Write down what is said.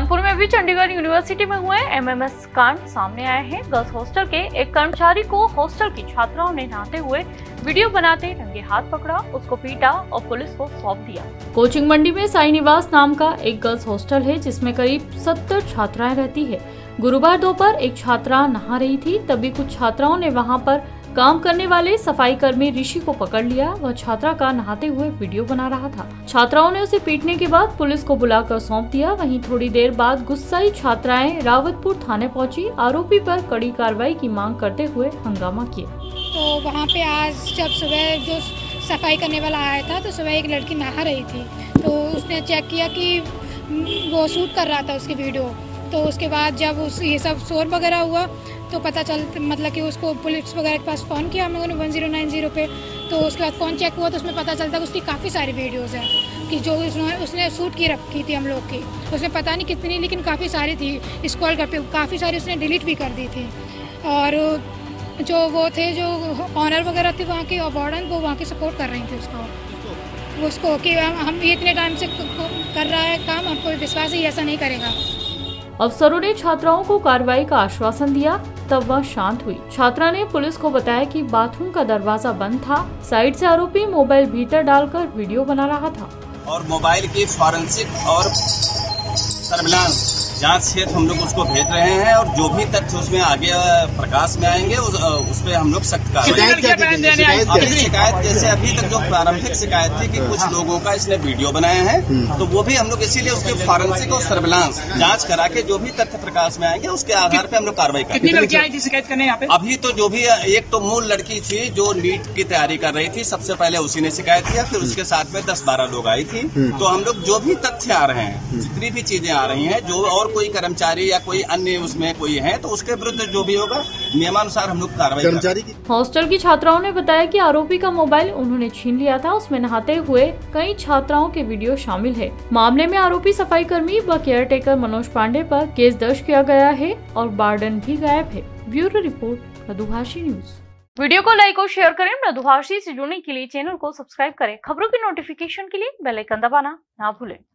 कानपुर में भी चंडीगढ़ यूनिवर्सिटी में हुए एमएमएस कांड सामने आए हैं। गर्ल्स हॉस्टल के एक कर्मचारी को हॉस्टल की छात्राओं ने नहाते हुए वीडियो बनाते रंगे हाथ पकड़ा, उसको पीटा और पुलिस को सौंप दिया। कोचिंग मंडी में साई निवास नाम का एक गर्ल्स हॉस्टल है जिसमें करीब 70 छात्राएं रहती है। गुरुवार दोपहर एक छात्रा नहा रही थी, तभी कुछ छात्राओं ने वहां पर काम करने वाले सफाई कर्मी ऋषि को पकड़ लिया। वह छात्रा का नहाते हुए वीडियो बना रहा था। छात्राओं ने उसे पीटने के बाद पुलिस को बुलाकर सौंप दिया। वहीं थोड़ी देर बाद गुस्साई छात्राएं रावतपुर थाने पहुंची, आरोपी पर कड़ी कार्रवाई की मांग करते हुए हंगामा किया। तो वहाँ पे आज जब सुबह जो सफाई करने वाला आया था तो सुबह एक लड़की नहा रही थी, तो उसने चेक किया कि वो शूट कर रहा था उसकी वीडियो। तो उसके बाद जब ये सब शोर वगैरह हुआ तो पता चल मतलब कि उसको पुलिस वगैरह के पास फ़ोन किया हम लोगों ने 1090 पे। तो उसके बाद फ़ोन चेक हुआ तो उसमें पता चलता कि उसकी काफ़ी सारी वीडियोज़ हैं कि जो उसने शूट की रखी थी हम लोग की। उसमें पता नहीं कितनी, लेकिन काफ़ी सारी थी। स्क्रॉल करके काफ़ी सारी उसने डिलीट भी कर दी थी। और जो वो थे जो ऑनर वगैरह थे वहाँ के और वार्डन, वो वहाँ की सपोर्ट कर रही थी उसको कि हम इतने टाइम से कर रहा है काम, हमको विश्वास ही ऐसा नहीं करेगा। अफसरों ने छात्राओं को कार्रवाई का आश्वासन दिया, तब वह शांत हुई। छात्रा ने पुलिस को बताया कि बाथरूम का दरवाजा बंद था, साइड से आरोपी मोबाइल भीतर डालकर वीडियो बना रहा था। और मोबाइल की फॉरेंसिक और सर्विलांस जांच क्षेत्र हम लोग उसको भेज रहे हैं और जो भी तथ्य उसमें आगे प्रकाश में आएंगे उस पे हम लोग सख्त कार्रवाई। शिकायत जैसे अभी तक जो प्रारंभिक शिकायत थी कि कुछ लोगों का इसने वीडियो बनाया है, तो वो भी हम लोग इसीलिए उसके फॉरेंसिक और सर्विलांस जांच करा के जो भी तथ्य प्रकाश में आएंगे उसके आधार पे हम लोग कार्रवाई करेंगे। कितनी लड़कियां आई थी शिकायत करने यहाँ पे? अभी तो जो भी एक तो मूल लड़की थी जो नीट की तैयारी कर रही थी, सबसे पहले उसी ने शिकायत किया, फिर उसके साथ में 10-12 लोग आई थी। तो हम लोग जो भी तथ्य आ रहे हैं, जितनी भी चीजें आ रही हैं, जो और कोई कर्मचारी या कोई अन्य उसमें कोई है तो उसके विरुद्ध जो भी होगा नियमानुसार हम लोग कार्रवाई करेंगे। हॉस्टल की छात्राओं ने बताया कि आरोपी का मोबाइल उन्होंने छीन लिया था, उसमें नहाते हुए कई छात्राओं के वीडियो शामिल है। मामले में आरोपी सफाई कर्मी व केयर टेकर मनोज पांडे पर केस दर्ज किया गया है और वार्डन भी गायब है। Bureau report, Mridubhashi news. Video को लाइक और शेयर करें। मृदुभाषी से जुड़ने के लिए चैनल को सब्सक्राइब करें। खबरों की नोटिफिकेशन के लिए बेल आइकन दबाना ना भूलें।